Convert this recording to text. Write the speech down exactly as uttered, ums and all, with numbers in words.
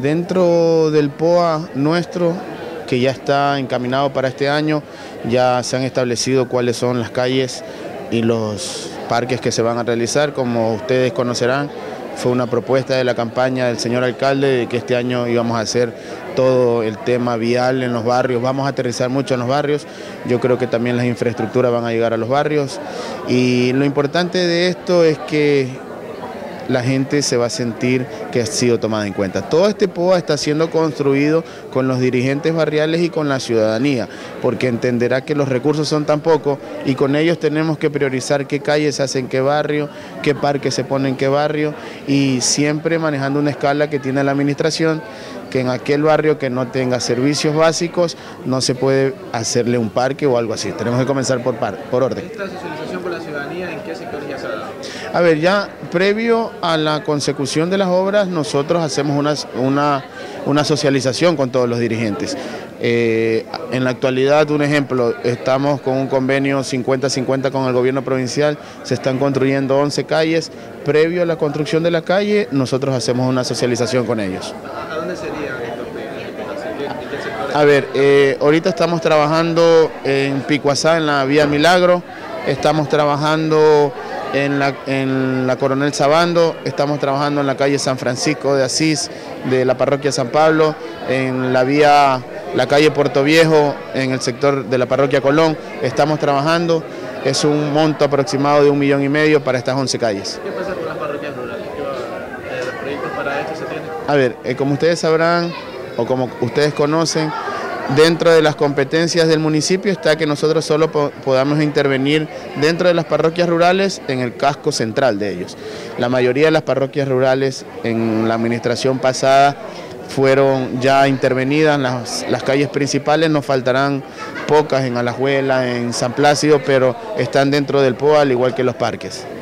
Dentro del P O A nuestro, que ya está encaminado para este año, ya se han establecido cuáles son las calles y los parques que se van a realizar. Como ustedes conocerán, fue una propuesta de la campaña del señor alcalde de que este año íbamos a hacer todo el tema vial en los barrios, vamos a aterrizar mucho en los barrios. Yo creo que también las infraestructuras van a llegar a los barrios, y lo importante de esto es que la gente se va a sentir que ha sido tomada en cuenta. Todo este P O A está siendo construido con los dirigentes barriales y con la ciudadanía, porque entenderá que los recursos son tan pocos y con ellos tenemos que priorizar qué calles se hacen en qué barrio, qué parques se ponen en qué barrio, y siempre manejando una escala que tiene la administración, que en aquel barrio que no tenga servicios básicos no se puede hacerle un parque o algo así. Tenemos que comenzar por, par, por orden. ¿Esta socialización con la ciudadanía en qué sectores ya se ha dado? A ver, ya previo a la consecución de las obras, nosotros hacemos una, una, una socialización con todos los dirigentes. Eh, en la actualidad, un ejemplo, estamos con un convenio cincuenta cincuenta con el gobierno provincial, se están construyendo once calles. Previo a la construcción de la calle, nosotros hacemos una socialización con ellos. ¿A dónde serían estos proyectos? ¿En qué sectores? A ver, eh, ahorita estamos trabajando en Picuazá, en la vía Milagro, estamos trabajando en la, en la Coronel Sabando, estamos trabajando en la calle San Francisco de Asís, de la parroquia San Pablo, en la vía, la calle Puerto Viejo, en el sector de la parroquia Colón, estamos trabajando. Es un monto aproximado de un millón y medio para estas once calles. ¿Qué pasa con las parroquias rurales? ¿Qué va, eh, proyectos para esto se tienen? A ver, eh, como ustedes sabrán, o como ustedes conocen, dentro de las competencias del municipio está que nosotros solo po podamos intervenir dentro de las parroquias rurales en el casco central de ellos. La mayoría de las parroquias rurales en la administración pasada fueron ya intervenidas, las, las calles principales nos faltarán pocas en Alajuela, en San Plácido, pero están dentro del P O A al igual que los parques.